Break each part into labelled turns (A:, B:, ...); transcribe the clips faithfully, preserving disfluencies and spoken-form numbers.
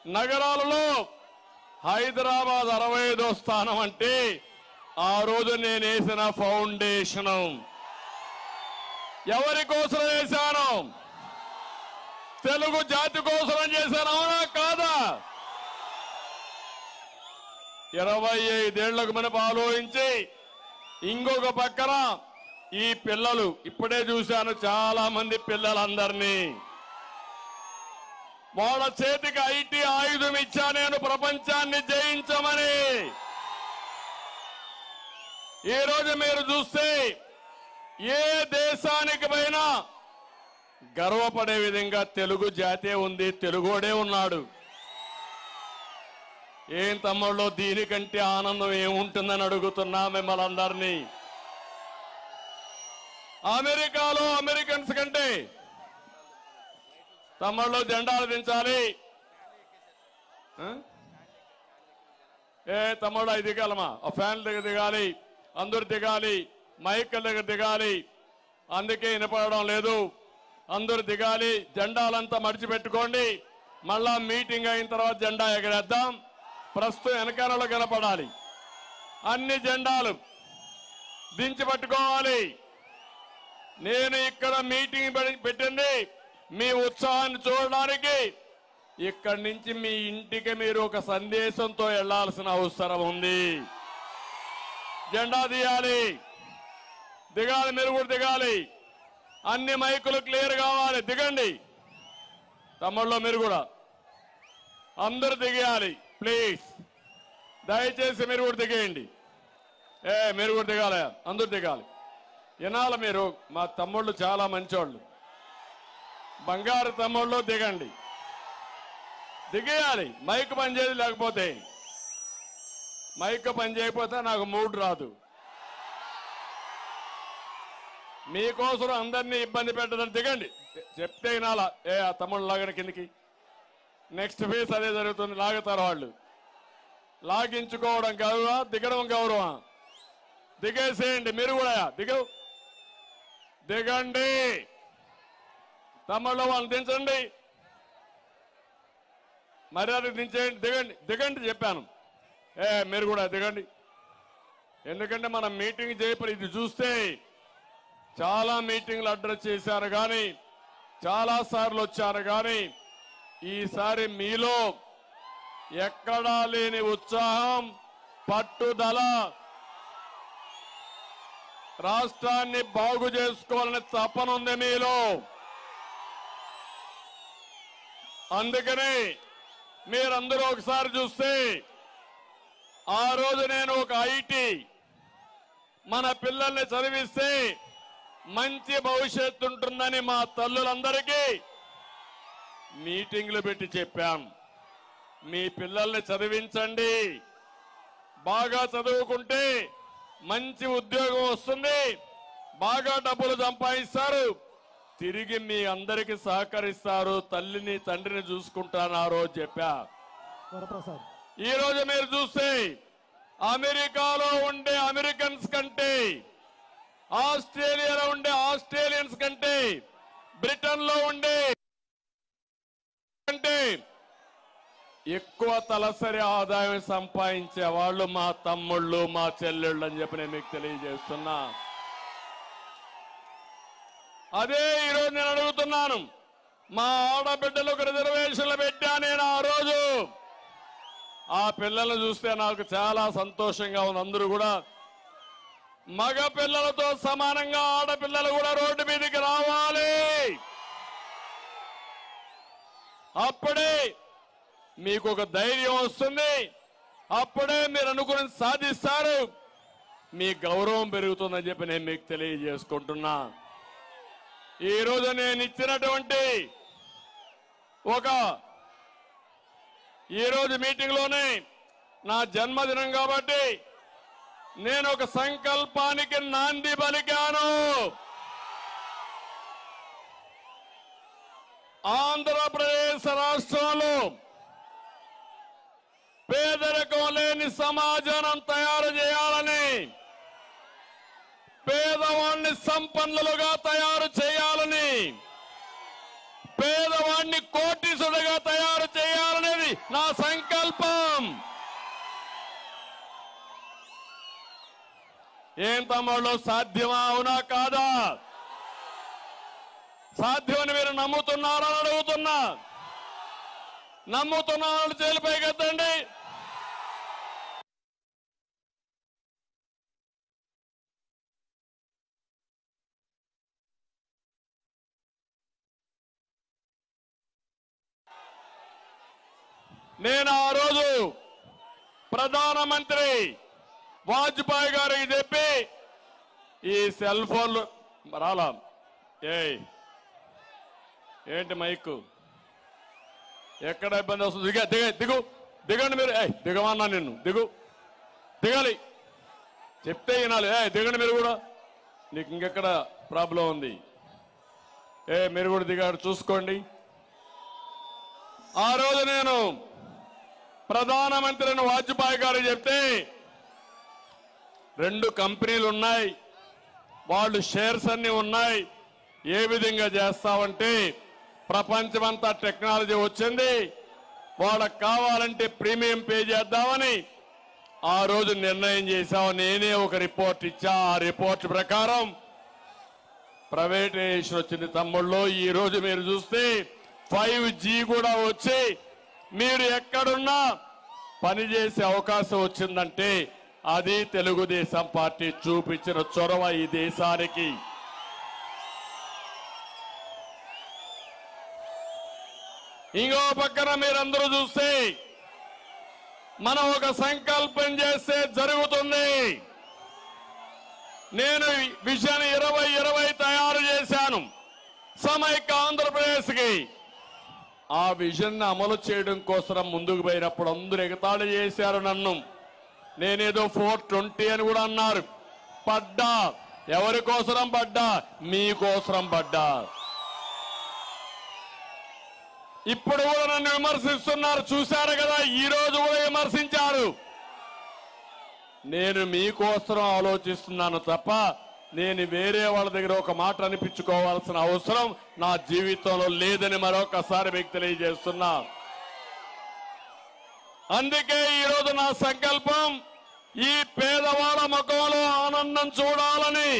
A: నగరాలలో హైదరాబాద్ అరవై ఐదో స్థానం అంటే ఆ రోజు నేను వేసిన ఫౌండేషన్ ఎవరి కోసం వేశాను? తెలుగు జాతి కోసం చేశాను, అవునా కాదా? ఇరవై ఐదేళ్లకు మనం ఆలోచించి ఇంకొక పక్కన ఈ పిల్లలు ఇప్పుడే చూశాను చాలా మంది పిల్లలందరినీ వాళ్ళ చేతికి ఐటీ ఆయుధం ఇచ్చా నేను ప్రపంచాన్ని జయించమని. ఈ రోజు మీరు చూస్తే ఏ దేశానికి పైనా గర్వపడే విధంగా తెలుగు జాతే ఉంది, తెలుగోడే ఉన్నాడు. ఏం తమ్ముళ్ళు దీనికంటే ఆనందం ఏముంటుందని అడుగుతున్నా మిమ్మల్ని అందరినీ. అమెరికాలో అమెరికన్స్ కంటే తమ్ముళ్ళు జెండాలు దించాలి. ఏ తమ్ముళ్ళు అవి దిగాలమా, ఆ ఫ్యాన్ల దగ్గర దిగాలి, అందరు దిగాలి, మైకుల దగ్గర దిగాలి, అందుకే వినపడడం లేదు. అందరు దిగాలి, జెండాలంతా మడిచిపెట్టుకోండి. మళ్ళా మీటింగ్ అయిన తర్వాత జెండా ఎగరేద్దాం. ప్రస్తుతం వెనకాలలో కనపడాలి. అన్ని జెండాలు దించి పట్టుకోవాలి. నేను ఇక్కడ మీటింగ్ పెట్టింది మీ ఉత్సాహాన్ని చూడడానికి. ఇక్కడి నుంచి మీ ఇంటికి మీరు ఒక సందేశంతో వెళ్లాల్సిన అవసరం ఉంది. జెండా తీయాలి, దిగాలి, మీరు కూడా దిగాలి. అన్ని మైకులు క్లియర్ కావాలి, దిగండి. తమ్ముళ్ళు మీరు కూడా అందరూ దిగేయాలి ప్లీజ్. దయచేసి మీరు కూడా దిగేయండి. ఏ మీరు కూడా దిగాలి, అందరూ దిగాలి. వినాలి మీరు, మా తమ్ముళ్ళు చాలా మంచోళ్ళు, బంగారు తమ్ముళ్ళు. దిగండి, దిగేయాలి. మైక్ పని చేయదు, లేకపోతే మైక్ పని చేయకపోతే నాకు మూడ్ రాదు. మీకోసం అందరినీ ఇబ్బంది పెట్టదని దిగండి. చెప్తే వినాలా. ఏ ఆ తమ్ముళ్ళు లాగని కిందికి. నెక్స్ట్ ఫేస్ అదే జరుగుతుంది, లాగుతారు వాళ్ళు. లాగించుకోవడం గౌరవం, దిగడం గౌరవం. దిగేసేయండి మీరు కూడా, దిగవు దిగండి. తమ్ముళ్ళు వాళ్ళు దించండి, మర్యాద దించేయండి. దిగండి దిగండి చెప్పాను. ఏ మీరు కూడా దిగండి. ఎందుకంటే మనం మీటింగ్ చేయప్పుడు ఇది చూస్తే చాలా మీటింగ్లు అడ్రస్ చేశారు కానీ, చాలా సార్లు వచ్చారు కానీ, ఈసారి మీలో ఎక్కడా లేని ఉత్సాహం, పట్టుదల, రాష్ట్రాన్ని బాగు చేసుకోవాలని తపన ఉంది మీలో. అందుకని మీరందరూ ఒకసారి చూస్తే ఆ రోజు నేను ఒక ఐటీ మన పిల్లల్ని చదివిస్తే మంచి భవిష్యత్తు ఉంటుందని మా తల్లులందరికీ మీటింగ్లు పెట్టి చెప్పాం. మీ పిల్లల్ని చదివించండి, బాగా చదువుకుంటే మంచి ఉద్యోగం వస్తుంది, బాగా డబ్బులు సంపాదిస్తారు, తిరిగి మీ అందరికి సహకరిస్తారు, తల్లిని తండ్రిని చూసుకుంటాను ఆ రోజు చెప్పా. ఈ రోజు మీరు చూస్తే అమెరికాలో ఉండే అమెరికన్స్ కంటే, ఆస్ట్రేలియాలో ఉండే ఆస్ట్రేలియన్స్ కంటే, బ్రిటన్ లో ఉండే కంటే ఎక్కువ తలసరి ఆదాయం సంపాదించే వాళ్ళు మా తమ్ముళ్ళు, మా చెల్లెళ్ళు అని చెప్పి నేను మీకు తెలియజేస్తున్నా. అదే ఈరోజు నేను అడుగుతున్నాను, మా ఆడబిడ్డలకు రిజర్వేషన్లు పెట్టా నేను ఆ రోజు. ఆ పిల్లలను చూస్తే నాకు చాలా సంతోషంగా ఉంది. అందరూ కూడా మగ పిల్లలతో సమానంగా ఆడపిల్లలు కూడా రోడ్డు మీదకి రావాలి. అప్పుడే మీకు ఒక ధైర్యం వస్తుంది, అప్పుడే మీరు అనుకుని సాధిస్తారు, మీ గౌరవం పెరుగుతుందని చెప్పి నేను మీకు తెలియజేసుకుంటున్నా. ఈ రోజు నేను ఇచ్చినటువంటి ఒక ఈ రోజు మీటింగ్ లోనే నా జన్మదినం కాబట్టి నేను ఒక సంకల్పానికి నాంది పలికాను. ఆంధ్రప్రదేశ్ రాష్ట్రంలో పేదరికం లేని సమాజాన్ని తయారు చేయాలని, పేదవాణ్ణి సంపన్నులుగా తయారు చేయాలని, పేదవాణ్ణి కోటీసుడిగా తయారు చేయాలనేది నా సంకల్పం. ఏం తమ్ముళ్ళు, సాధ్యమా? అవునా కాదా? సాధ్యమని మీరు నమ్ముతున్నారని అడుగుతున్నా. నమ్ముతున్నారని చేలిపై కదండి. నేను ఆ రోజు ప్రధానమంత్రి వాజ్పేయి గారికి చెప్పి ఈ సెల్ ఫోన్లు రాలా. ఏ ఏంటి మైకు ఎక్కడ ఇబ్బంది వస్తుంది? దిగ దిగ దిగు దిగండి మీరు. ఏ దిగమన్నా నిన్ను, దిగు, దిగాలి, చెప్తే వినాలి. ఏ దిగండి మీరు కూడా. నీకు ఇంకెక్కడ ప్రాబ్లం ఉంది? ఏ మీరు కూడా దిగాడు, చూసుకోండి. ఆ రోజు నేను ప్రధానమంత్రిని వాజ్పేయి గారు చెప్తే రెండు కంపెనీలు ఉన్నాయి, వాళ్ళు షేర్స్ అన్ని ఉన్నాయి, ఏ విధంగా చేస్తామంటే ప్రపంచమంతా టెక్నాలజీ వచ్చింది, వాళ్ళకి కావాలంటే ప్రీమియం పే చేద్దామని ఆ రోజు నిర్ణయం చేశాము. నేనే ఒక రిపోర్ట్ ఇచ్చా. ఆ రిపోర్ట్ ప్రకారం ప్రైవేటైజేషన్ వచ్చింది తమ్ముళ్ళు. ఈ రోజు మీరు చూస్తే ఫైవ్ జీ కూడా వచ్చి మీరు ఎక్కడున్నా పనిచేసే అవకాశం వచ్చిందంటే అది తెలుగుదేశం పార్టీ చూపించిన చొరవ ఈ దేశానికి. ఇంకో పక్కన మీరందరూ చూస్తే మనం ఒక సంకల్పం చేస్తే జరుగుతుంది. నేను విజన్ ఇరవై ఇరవై తయారు చేశాను సమైక్య ఆంధ్రప్రదేశ్ కి. ఆ విజన్ అమలు చేయడం కోసం ముందుకు పోయినప్పుడు అందరూ ఎగతాళి చేశారు నన్ను. నేనేదో ఫోర్ ట్వంటీ అని కూడా అన్నారు. పడ్డా. ఎవరి కోసరం పడ్డా? మీకోసరం పడ్డా. ఇప్పుడు కూడా నన్ను విమర్శిస్తున్నారు, చూశారు కదా. ఈ రోజు కూడా విమర్శించారు. నేను మీకోసం ఆలోచిస్తున్నాను తప్ప నేను వేరే వాళ్ళ దగ్గర ఒక మాట అనిపించుకోవాల్సిన అవసరం నా జీవితంలో లేదని మరొకసారి మీకు తెలియజేస్తున్నా. అందుకే ఈరోజు నా సంకల్పం ఈ పేదవాళ్ళ ముఖంలో ఆనందం చూడాలని,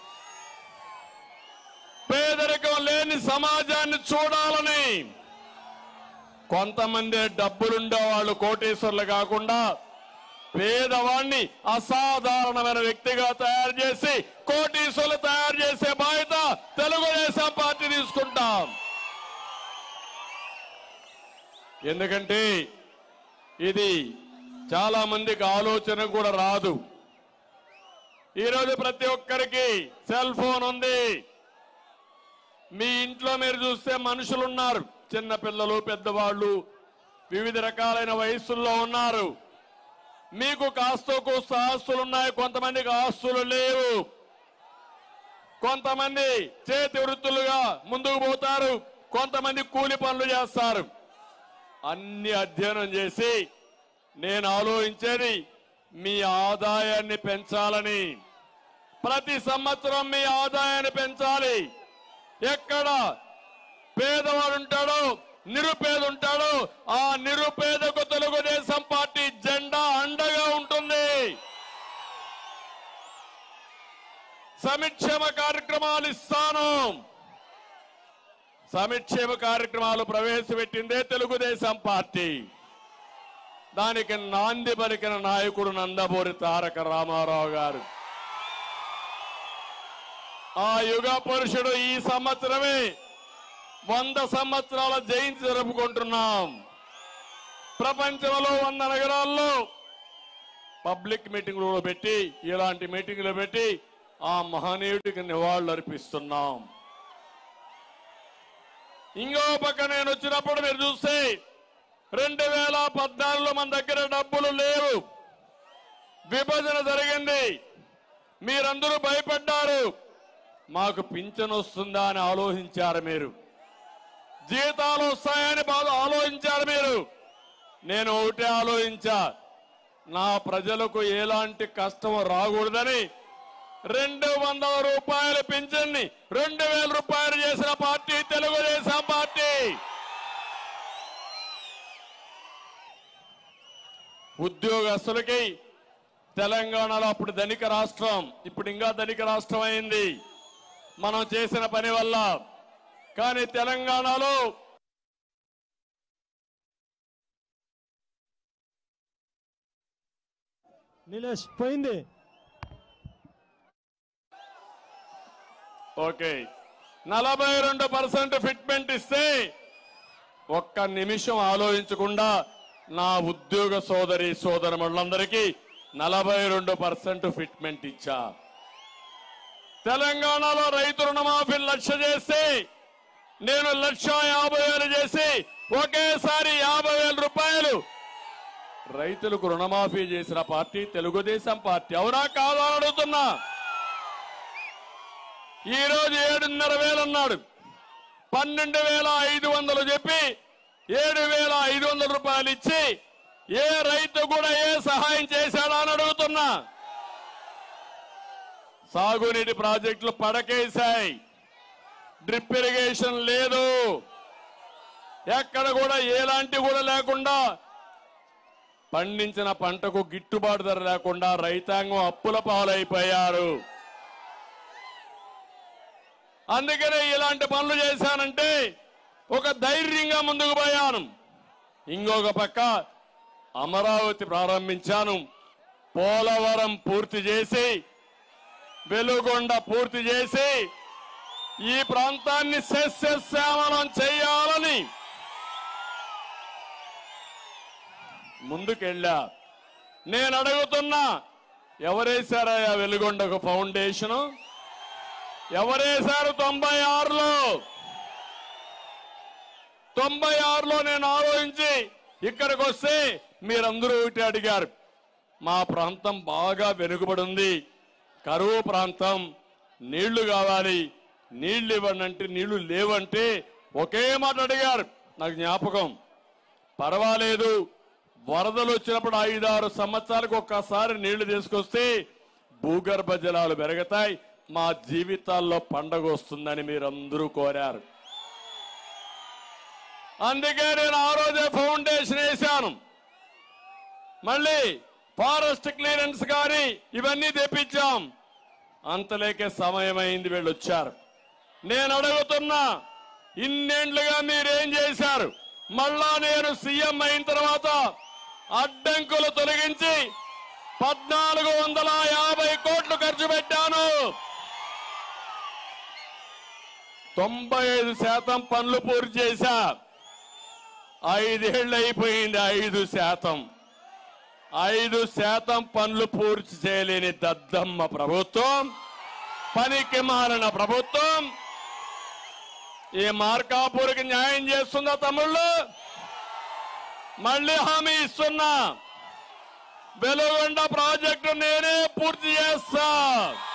A: పేదరికం లేని సమాజాన్ని చూడాలని. కొంతమంది డబ్బులుండే వాళ్ళు కోటీశ్వర్లు కాకుండా పేదవాణ్ణి అసాధారణమైన వ్యక్తిగా తయారు చేసి కోటీశ్వర్లు తయారు చేసే బాధ్యత తెలుగుదేశం పార్టీ తీసుకుంటాం. ఎందుకంటే ఇది చాలా మందికి ఆలోచన కూడా రాదు. ఈరోజు ప్రతి ఒక్కరికి సెల్ ఫోన్ ఉంది. మీ ఇంట్లో మీరు చూస్తే మనుషులు ఉన్నారు, చిన్న పిల్లలు, పెద్దవాళ్ళు, వివిధ రకాలైన వయస్సుల్లో ఉన్నారు. మీకు కాస్తో కోస్త ఆస్తులు ఉన్నాయి, కొంతమందికి ఆస్తులు లేవు. కొంతమంది చేతి వృత్తులుగా ముందుకు పోతారు, కొంతమంది కూలి పనులు చేస్తారు. అన్ని అధ్యయనం చేసి నేను ఆలోచించేది మీ ఆదాయాన్ని పెంచాలని. ప్రతి సంవత్సరం మీ ఆదాయాన్ని పెంచాలి. ఎక్కడ పేదవాడు ఉంటాడో, నిరుపేద ఉంటాడో ఆ నిరుపేదకు తెలుగుదేశం పార్టీ జెండా అండగా ఉంటుంది. సంక్షేమ కార్యక్రమాలు ఇస్తాను. సంక్షేమ కార్యక్రమాలు ప్రవేశపెట్టిందే తెలుగుదేశం పార్టీ. దానికి నాంది పలికిన నాయకుడు నందమూరి తారక రామారావు గారు. ఆ యుగ పురుషుడు ఈ సంవత్సరమే వంద సంవత్సరాల జయంతి జరుపుకుంటున్నాం. ప్రపంచంలో వంద నగరాల్లో పబ్లిక్ మీటింగ్లు పెట్టి, ఇలాంటి మీటింగ్లు పెట్టి ఆ మహనీయుడికి నివాళులు అర్పిస్తున్నాం. ఇంకో పక్క నేను వచ్చినప్పుడు మీరు చూస్తే రెండు వేల పద్నాలుగులో మన దగ్గర డబ్బులు లేవు. విభజన జరిగింది. మీరందరూ భయపడ్డారు. మాకు పింఛన్ వస్తుందా అని ఆలోచించారు మీరు. జీతాలు వస్తాయని బాగా ఆలోచించారు మీరు. నేను ఒకటే ఆలోచించా, నా ప్రజలకు ఎలాంటి కష్టం రాకూడదని రెండు వందల రూపాయల పింఛన్ని రెండు వేల రూపాయలు చేసిన పార్టీ తెలుగుదేశం పార్టీ. ఉద్యోగస్తులకి తెలంగాణలో అప్పుడు ధనిక రాష్ట్రం, ఇప్పుడు ఇంకా ధనిక రాష్ట్రం అయింది మనం చేసిన పని వల్ల. కానీ తెలంగాణలో
B: నీలేష్ పోయింది.
A: ఓకే, నలభై రెండు పర్సెంట్ ఫిట్మెంట్ ఇస్తే ఒక్క నిమిషం ఆలోచించకుండా నా ఉద్యోగ సోదరి సోదరులందరికీ నలభై రెండు పర్సెంట్ ఫిట్మెంట్ ఇచ్చా. తెలంగాణలో రైతు రుణమాఫీ లక్ష చేసి నేను లక్ష యాభై వేలు చేసి ఒకేసారి యాభై వేల రూపాయలు రైతులకు రుణమాఫీ చేసిన పార్టీ తెలుగుదేశం పార్టీ. అవునా కాదా అని అడుగుతున్నా. ఈ రోజు ఏడున్నర వేలు అన్నాడు, పన్నెండు వేల ఐదు వందలు చెప్పి ఏడు వేల ఐదు వందల రూపాయలు ఇచ్చి ఏ రైతు కూడా ఏ సహాయం చేశాడా అని అడుగుతున్నా. సాగునీటి ప్రాజెక్టులు పడకేశాయి, డ్రిప్ ఇరిగేషన్ లేదు, ఎక్కడ కూడా ఎలాంటి కూడా లేకుండా పండించిన పంటకు గిట్టుబాటు ధర లేకుండా రైతాంగం అప్పుల పాలైపోయారు. అందుకనే ఇలాంటి పనులు చేశానంటే ఒక ధైర్యంగా ముందుకు పోయాను. ఇంకొక పక్క అమరావతి ప్రారంభించాను, పోలవరం పూర్తి చేసి వెలుగొండ పూర్తి చేసి ఈ ప్రాంతాన్ని సస్యశ్యామలం చేయాలని ముందుకెళ్ళా. నేను అడుగుతున్నా, ఎవరేశారయ్యా వెలుగొండకు ఫౌండేషను? ఎవరేశారు? తొంభై ఆరులో తొంభై ఆరులో నేను ఆలోచించి ఇక్కడికి వస్తే మీరందరూ ఒకటి అడిగారు, మా ప్రాంతం బాగా వెనుకబడి ఉంది, కరువు ప్రాంతం, నీళ్లు కావాలి, నీళ్లు ఇవ్వండి అంటే నీళ్లు లేవంటే ఒకే మాట అడిగారు. నాకు జ్ఞాపకం. పర్వాలేదు, వరదలు వచ్చినప్పుడు ఐదారు సంవత్సరాలకు ఒక్కసారి నీళ్లు తీసుకొస్తే భూగర్భ జలాలు పెరుగుతాయి, మా జీవితాల్లో పండగ వస్తుందని మీరందరూ కోరారు. అందుకే నేను ఆ రోజే ఫౌండేషన్ వేశాను. మళ్ళీ ఫారెస్ట్ క్లియరెన్స్ కానీ ఇవన్నీ తెప్పించాం. అంతలేకే సమయమైంది, వీళ్ళు వచ్చారు. నేను అడుగుతున్నా, ఇన్నేళ్లుగా మీరేం చేశారు? మళ్ళా నేను సీఎం అయిన తర్వాత అడ్డంకులు తొలగించి పద్నాలుగు వందల యాభై కోట్లు ఖర్చు పెట్టాను. తొంభై ఐదు శాతం పనులు పూర్తి చేశా. ఐదేళ్లు అయిపోయింది. ఐదు శాతం ఐదు శాతం పనులు పూర్తి చేయలేని దద్దమ్మ ప్రభుత్వం, పనికి మారిన ప్రభుత్వం ఈ మార్కాపూర్కి న్యాయం చేస్తుందా తమ్ముళ్ళు? మళ్ళీ హామీ ఇస్తున్నా, వెలుగొండ ప్రాజెక్టు నేనే పూర్తి చేస్తా.